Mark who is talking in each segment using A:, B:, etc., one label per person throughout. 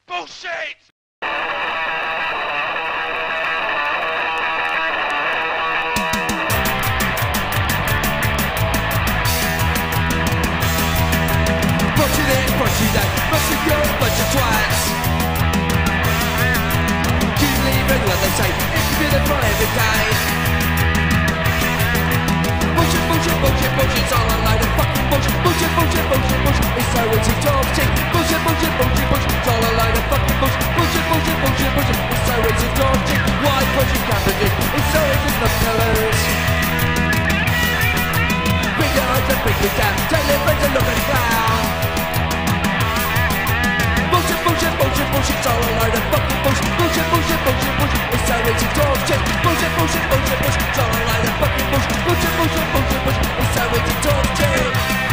A: Bullshit!
B: Watching this, watching that, watching you a bunch of twats. Keep leaving what they say, it's been a fun every day. Bullshit, bullshit, bullshit, bullshit, it's all a load of fucking bullshit. Bullshit, bullshit, bullshit, bullshit, it's so easy to obtain. Bullshit, bullshit, bullshit, bullshit, it's all a load of fucking bullshit. Bullshit, bullshit, bullshit, bullshit, it's so easy to obtain. Why bullshit cabbages, it's so easy not to lose. Bring your eyes and bring it down, tell your friends to look and frown. Bullshit, bullshit, bullshit, bullshit, it's all a load of fucking bullshit. Bullshit, bullshit, bullshit, bullshit, it's so easy to obtain. Bullshit, bullshit, bullshit, bullshit, it's all a load of fucking bullshit. Bullshit, bullshit, bullshit, bullshit, it's so easy to obtain.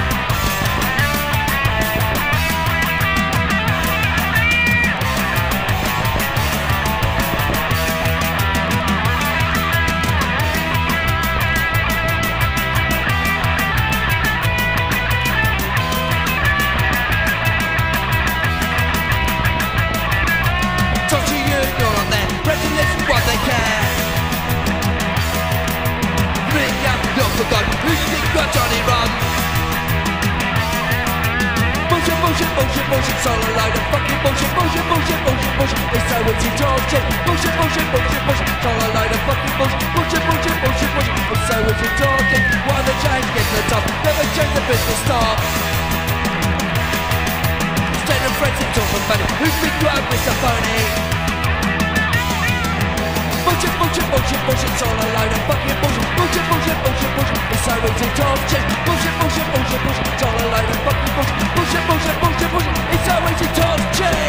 B: What they care. Bring up your gun, who you think got Johnny Run? Bullshit, bullshit, bullshit, bullshit, it's all a load of fucking bullshit. Bullshit, bullshit, bullshit, bullshit, it's so easy to obtain. Bullshit, bullshit, bullshit, bullshit, it's all a load of fucking bullshit. Bullshit, bullshit, bullshit, bullshit, it's so easy to obtain. Why the change get to the top, never change the business stop. Instead of friends and talking money, who think you out with the phony? Bullshit, bullshit, bullshit, bullshit, it's all a load of fucking bullshit. Bullshit, bullshit, bullshit, bullshit, it's so easy to obtain. Bullshit, bullshit, bullshit, bullshit, it's all a load of fucking bullshit. Bullshit, bullshit, bullshit, bullshit, it's so easy to obtain.